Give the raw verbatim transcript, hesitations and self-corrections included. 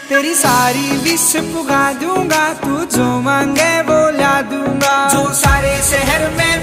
तेरी सारी विश पुगा दूंगा, तू जो मांगे वो ला दूंगा। जो सारे शहर में